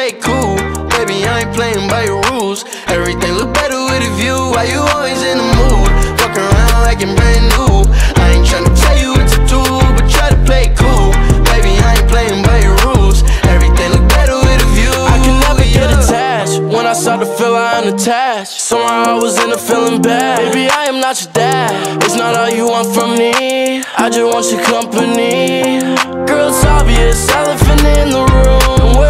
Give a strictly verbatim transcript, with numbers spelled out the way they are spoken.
play cool. Baby, I ain't playing by your rules. Everything look better with a view. Why you always in the mood? Fuck around like you're brand new. I ain't tryna tell you what to do, but try to play cool. Baby, I ain't playing by your rules. Everything look better with a view. I can never get attached. When I start to feel I unattached, somehow I was in a feeling bad. Baby, I am not your dad. It's not all you want from me. I just want your company. Girl, it's obvious, elephant in the room.